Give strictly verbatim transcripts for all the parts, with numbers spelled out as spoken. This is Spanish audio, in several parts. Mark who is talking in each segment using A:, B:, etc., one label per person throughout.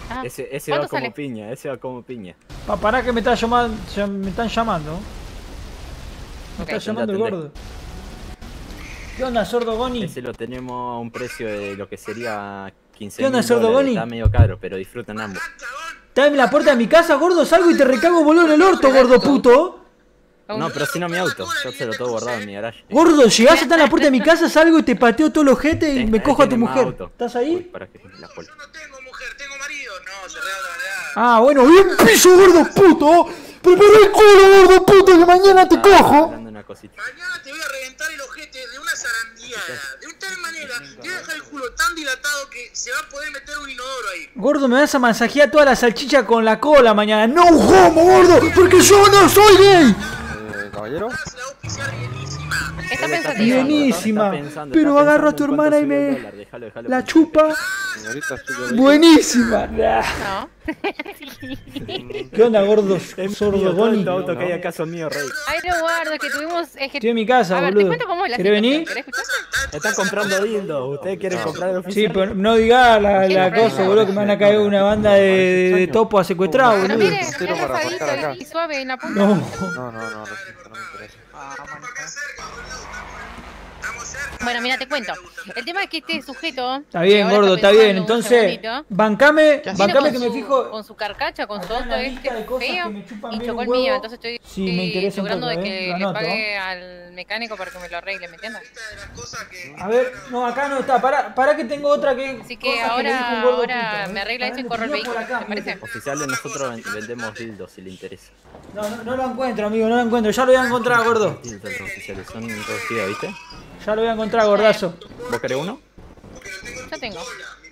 A: Ah.
B: Ese, ese va
A: ¿Cuánto
B: como
A: sale?
B: piña, ese va como piña.
C: Pa, pará que me, está llamando, ya me están llamando. Me
A: Ok.
C: está llamando el
B: Atendé.
C: gordo. ¿Qué onda, sordo Goni?
B: Ese lo tenemos a un precio de lo que sería quince
C: ¿Qué onda,
B: mil
C: Sordo
B: dólares.
C: Goni?
B: Está medio caro, pero disfrutan ambos.
C: Dame la puerta de mi casa, gordo, salgo y te recago boludo en el orto, gordo puto.
B: No, pero si no mi auto. Yo se lo tengo guardado en mi garaje.
C: Gordo, llegás a estar en la puerta de mi casa, salgo y te pateo todo el ojete y
B: Ten-
C: me
B: ahí
C: cojo a tu
B: tiene más
C: mujer.
B: auto.
C: ¿Estás
B: Uy,
C: ahí?
B: para que la pol-
D: Yo no tengo mujer, tengo marido. No, se regala la verdad.
C: Ah, bueno, bien piso, gordo puto. Prepara el culo, gordo puto, que mañana te
B: Ah,
C: cojo.
B: hablando una cosita.
D: Mañana te voy a reventar el ojete de una zarandeada. De tal manera, te voy a dejar el culo tan dilatado que se va a poder meter un inodoro ahí.
C: Gordo, me vas a masajear toda la salchicha con la cola mañana. No homo, gordo, porque yo no soy gay.
E: Eh, caballero.
D: Se la va a auspiciar bienísima.
A: Está
B: Él
A: pensativo.
C: Bien. Buenísima.
B: está pensando,
C: Pero
B: está
C: agarro a tu
B: pensando en cuánto
C: hermana y
B: sube el
C: me-
B: dólar. Déjalo, déjalo,
C: La
B: porque-
C: chupa.
E: Señorita, estoy yo.
C: Buenísima. Nah.
A: No.
C: ¿Qué onda, gordo?
B: Es mío,
C: Sordo
B: todo
C: Goni.
B: el auto que hay acá son míos, rey.
A: Ay, no guardo, es que tuvimos. Es que...
C: Estoy en mi casa,
A: A ver, te
C: boludo.
A: cuento cómo es la
C: ¿Querés
A: situación.
C: venir?
A: ¿Querés escuchar?
B: Están comprando dildos. ¿Ustedes quieren comprar el
C: Sí,
B: oficial?
C: pero no digas la,
A: ¿Quién
C: la
A: compró
C: cosa,
A: el
C: boludo, que me van a caer una banda de, de, de topo a secuestrado,
A: Pero
C: boludo.
A: mire,
E: Entero
A: es
E: para
A: rosadito
E: aparcar acá.
A: y suave en la punta.
C: No.
E: No, no, no, lo siento, no me interesa.
A: Bueno, mira, te cuento. El tema es que este sujeto.
C: Está bien,
A: que ahora
C: gordo, está
A: pensando
C: bien.
A: un
C: Entonces,
A: segundito,
C: bancame,
A: viene
C: bancame
A: con
C: que me
A: su-
C: fijo.
A: Con su carcacha, con su
C: Acá en
A: auto
C: la
A: este
C: lista de cosas
A: feo.
C: que me chupan
A: Y
C: bien
A: chocó
C: un
A: el mío,
C: huevo.
A: entonces estoy,
C: Sí, me
A: estoy
C: interesa un
A: logrando
C: poco,
A: de
C: ¿eh?
A: que
C: Lo
A: le
C: anoto.
A: pague al mecánico para que me lo arregle, ¿me entiendes?
C: A ver, no, acá no está. Pará, pará que tengo otra que.
A: Así que
C: cosa le dijo un
A: ahora,
C: gordo
A: ahora
C: puto, ¿eh?
A: me arregla
C: Pará,
A: eso y
C: lo
A: corro el
C: tenía por
A: vehículo,
C: acá,
A: ¿te parece?
B: Oficiales, nosotros ven- vendemos dildos si le interesa.
C: No, no, no lo encuentro, amigo, no lo encuentro. Ya lo voy a encontrar, gordo.
B: Dildos oficiales, son reducidos, ¿viste?
C: Ya lo voy a encontrar, gordazo.
B: ¿Vos querés uno?
A: Yo tengo.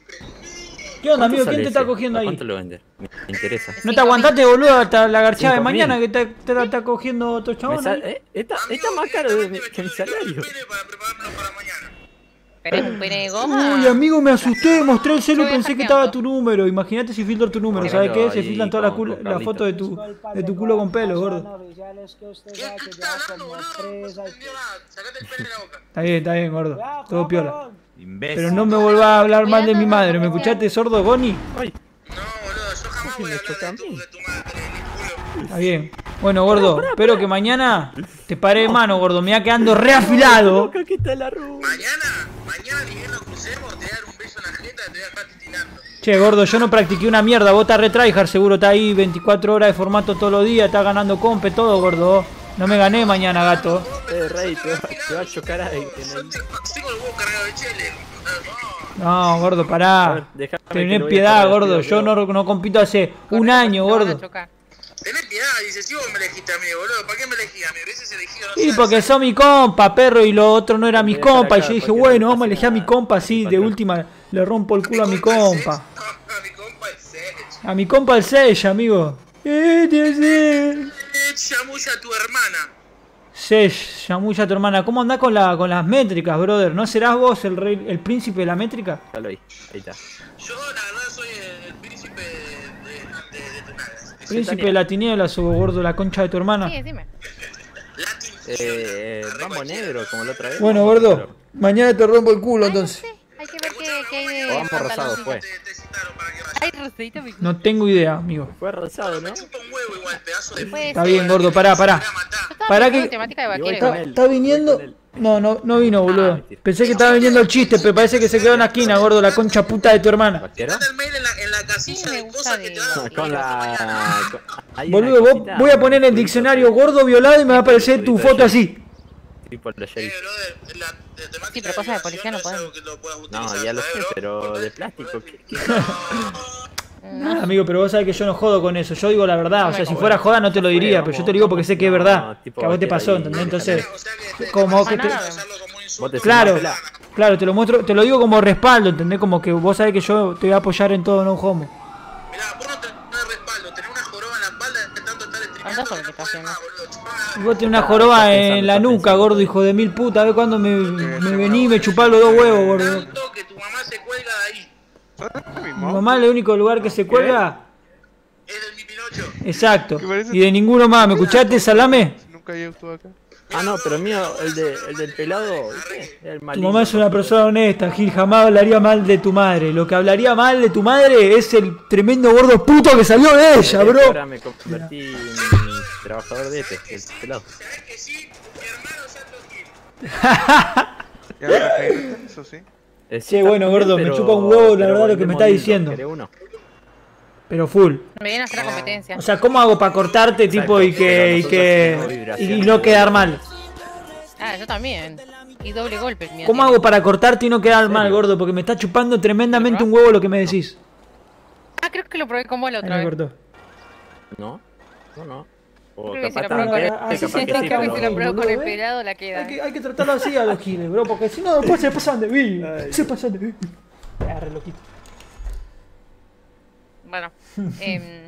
C: ¿Qué onda,
B: ¿Cuánto
C: amigo?
B: sale
C: ¿Quién te
B: ese?
C: está cogiendo
B: ¿A
C: ahí?
B: ¿Cuánto lo vende? Me me interesa.
C: No te aguantaste, boludo, hasta la garchada de
B: Cinco mil.
C: mañana que te, te la está cogiendo otro
B: Me
C: chabón.
B: sal-
C: ahí.
B: eh, está, está más caro de mi- que mi salario.
D: Para preparármelo para mañana.
A: Pero es un pene de goma.
C: Uy, amigo, me asusté, mostré el celu
A: Yo
C: y
A: voy
C: pensé que
A: hackeando.
C: estaba tu número. Imagínate si filtro tu número, ¿sabes qué? Se
B: Ahí
C: filtran todas las
B: con-
C: cul-
B: con
C: las
B: Carlito.
C: fotos de tu, de tu culo con pelo, gordo.
D: ¿Qué, ¿Qué estás hablando, boludo? No se entendió nada. Sacate el pene de la boca.
C: Está bien, está bien, gordo. Todo piola.
B: Imbécil.
C: Pero no me volvás a hablar mal de mi
A: Cuidado,
C: madre. ¿Me
A: no,
C: escuchaste, sordo, Goni?
B: Ay,
D: No, boludo, yo jamás
B: ¿Qué
D: voy a
B: me
D: hablar
B: choca a
D: de tu,
B: mí?
D: de tu madre, ni culo.
C: Está bien. Bueno, gordo, espero que mañana te pare de mano, gordo. Me va quedando reafilado.
B: acá que está la ruba.
D: Mañana, mañana ni bien lo crucemos, te voy a dar un beso en la jeta y te voy a dejar titilando.
C: Che, gordo, yo no practiqué una mierda. Vos estás re tryhard, seguro. Está ahí veinticuatro horas de formato todos los días. Estás ganando compe, todo, gordo. No me gané mañana, gato.
B: Eh, Rey, te va, te va a chocar ahí.
D: Yo tengo, tengo el huevo cargado de chile.
C: No, gordo,
B: A
C: pará.
B: ver, déjame que
C: Tenés
B: lo voy a
C: piedad,
B: correr,
C: gordo.
B: tío,
C: Yo
B: tío.
C: no, no compito hace un
A: Correcto,
C: año,
A: te van a
C: gordo.
A: chocar.
D: Tenés piedad, dice, si vos me elegiste a mí, boludo, ¿para qué me elegís a mí? Hubieses elegido, no
C: Y
D: sé,
C: porque son mi compa, perro, y lo otro no era mis
B: Voy a dejar
C: compas. Y
B: acá
C: yo dije,
B: para que
C: bueno,
B: no
C: vamos a
B: pase
C: elegir a mi
B: nada.
C: compa así. De
B: Patrón.
C: última, le rompo el culo a mi
D: compa el
C: compa.
D: Sech. No, a mi compa el Sech.
C: A mi compa el sello, amigo. Eh, te sé.
D: Eh, chamulla a tu hermana.
C: Sesh, Yamuya, tu hermana. ¿Cómo andás con, la, con las métricas, brother? ¿No serás vos el rey, el príncipe de la métrica?
B: Déjalo ahí, ahí está.
D: Yo, la verdad, soy el, el príncipe de, de, de, de tu nada.
C: Príncipe de la tiniebla, o gordo, la concha de tu hermana.
A: Sí, decime.
D: Latin
B: Eh, vamos negro, como la otra vez.
C: Bueno,
B: vamos
C: gordo,
B: color.
C: mañana te rompo el culo
A: Ay, no
C: entonces.
A: sé. Hay que ver qué, qué hay de
B: O vamos rosado,
A: pantaloncito.
B: fue.
D: te, te citaron para que vayas.
A: Ay, rosadito mi
C: No tengo idea, amigo.
B: Fue rosado, ¿no?
D: Me chupa un huevo igual, pedazo de
A: Puede
C: Está
A: ser.
C: bien, gordo, pará, pará.
D: Me voy a matar.
A: Yo estaba
C: Pará
A: pensando
C: que-
A: en temática de
B: Y voy
A: vaquero.
B: con
C: Está,
B: él.
C: está viniendo.
B: Voy con él.
C: No, no, no vino, boludo.
B: mentira.
C: Pensé que estaba viniendo el chiste, pero parece que se quedó en la esquina, gordo, la concha puta de tu hermana.
B: ¿Vaquero?
D: Manda el mail en la, en la casilla
A: Sí, me
D: de
A: gusta
D: cosas
A: de-
D: que te van a
B: Con la... con- hay
C: Boludo,
B: una
C: vos
B: cosita,
C: voy a poner en el
B: un
C: diccionario
B: culito,
C: gordo violado y me va a aparecer tu foto así.
B: tipo la
D: Eh,
B: sheriff.
D: brother, la de temática
A: Sí, pero cosas de policía no
D: violación es
A: podemos.
D: algo que lo puedas
B: No,
D: utilizar,
B: ya lo
D: ¿sabes,
B: sé,
D: bro?
B: pero de plástico. ¿qué- qué?
C: Nada, amigo, pero vos sabés que yo no jodo con eso. Yo digo la verdad. O sea, si
A: Bueno,
C: fuera joda no te lo diría, pero yo te lo digo porque sé que es verdad.
B: No, tipo
C: Que a vos te
B: vaquero
C: pasó,
B: ahí,
C: ¿entendés?
B: déjalo.
C: Entonces,
D: O sea que te-
C: como
D: te
C: que
D: pasa
C: te-
D: nada, usarlo como un insulto.
B: Vos te
C: Claro,
B: sumás, pelá.
C: claro, te lo muestro, te lo digo como respaldo, ¿entendés? Como que vos sabés que yo te voy a apoyar en todo, no homo.
D: Mirá, vos no tenés respaldo, tenés una joroba en la espalda de tanto estar streameando
A: Andá
D: que no
A: sobre
D: podés
A: qué
D: más, boludo. Chupame
C: Y
D: la-
C: vos tenés una
B: Está
C: joroba
B: pensando,
C: en la
B: está
C: nuca,
B: pensando.
C: gordo, hijo de mil puta. A ver cuándo me, me vení y me chupás los dos huevos, gordo.
D: Tanto que tu mamá se cuelga de ahí.
C: Mi mamá es el único lugar que se cuelga.
D: Es del mi Pinocho.
C: Exacto.
E: ¿Qué parece?
C: Y de ninguno más. ¿Me escuchaste, salame?
E: Nunca había actuado acá.
B: Ah, no, pero el mío, el, de, el del pelado, ¿qué? El
C: Tu
B: maligno.
C: mamá es una persona honesta, Gil, jamás hablaría mal de tu madre. Lo que hablaría mal de tu madre es el tremendo gordo puto que salió de ella, bro.
B: Ahora me convertí en trabajador de este, el pelado.
D: ¿Sabes que sí? Mi hermano Santo Gil.
E: ¿Y ahora Jairo? Eso sí.
B: Eh,
C: Che,
B: está
C: bueno,
B: bien,
C: gordo, me
B: pero-
C: chupa un huevo, la
B: pero
C: verdad, lo que me está
B: volvemos
C: diciendo.
B: lindo, ¿querés uno?
C: Pero full.
A: Me viene a hacer la competencia.
C: O sea, ¿cómo hago para cortarte, tipo, y
B: pero
C: que, y
B: nosotros
C: que,
B: tenemos
C: y
B: vibraciones,
C: no quedar mal?
A: Ah, yo también. Y doble golpe el mío.
C: ¿Cómo
A: tiene.
C: hago para cortarte y no quedar
B: ¿En
C: mal,
B: serio?
C: gordo? Porque me está chupando tremendamente un huevo lo que me decís.
A: Ah, creo que lo probé con vos la
C: Ahí
A: otra
C: me
A: vez.
C: cortó.
B: No, no, no. O
A: Creo que
B: capaz
A: se lo probó
B: también,
A: con
C: Ah,
A: el...
C: así
B: capaz
C: se
B: que
C: trata
B: sí,
A: Creo que
B: pero-
A: si lo pruebo con
C: boludo,
A: el
C: ¿eh?
A: pelado la queda.
C: Hay que, hay que tratarlo así a los giles, bro, porque si no después se pasan de mí. Se pasan de mí. Ah, re loquito.
A: Bueno, em,